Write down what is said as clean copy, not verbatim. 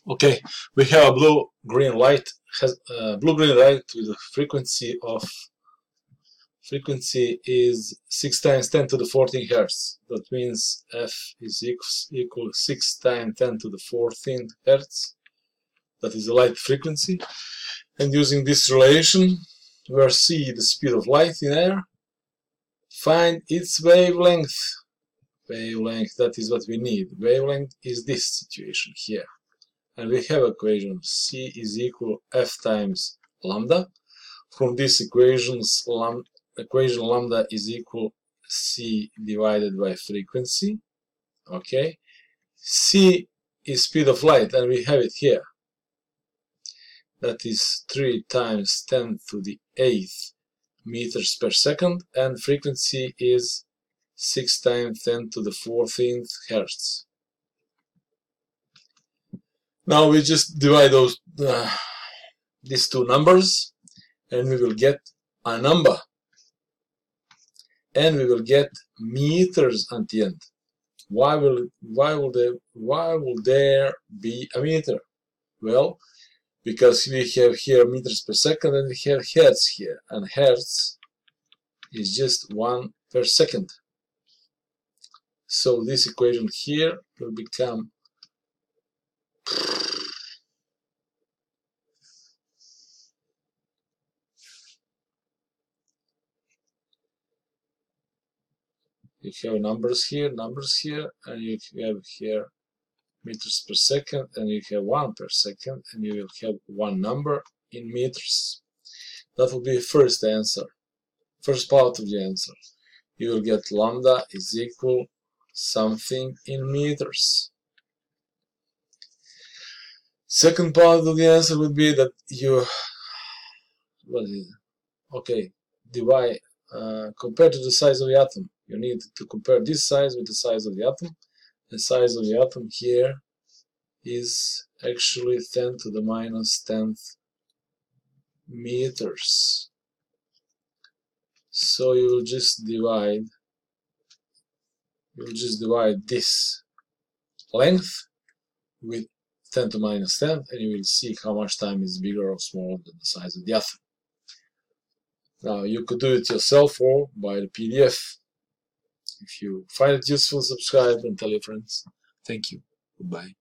Okay, we have a blue-green light. Blue-green light with a frequency is 6 times 10 to the 14 hertz. That means f is equal 6 times 10 to the 14 hertz. That is the light frequency. And using this relation, where c the speed of light in air, find its wavelength. Wavelength, that is what we need. Wavelength is this situation here. And we have equation c is equal f times lambda. From this equation lambda is equal c divided by frequency. Okay, c is speed of light, and we have it here. That is 3 times 10 to the 8th meters per second, and frequency is 6 times 10 to the 14th hertz. Now we just divide these two numbers, and we will get a number, and we will get meters at the end. Why will there be a meter? Well, because we have here meters per second and we have hertz here, and hertz is just 1 per second. So this equation here will become you have numbers here, and you have here meters per second, and you have 1 per second, and you will have one number in meters. That will be the first answer, first part of the answer. You will get lambda is equal something in meters. Second part of the answer would be that you, divide, compared to the size of the atom. You need to compare this size with the size of the atom. The size of the atom here is actually 10 to the minus 10th meters. So you will just divide this length with 10 to minus 10, and you will see how much time is bigger or smaller than the size of the atom. Now you could do it yourself or by the PDF. If you find it useful, subscribe and tell your friends. Thank you. Goodbye.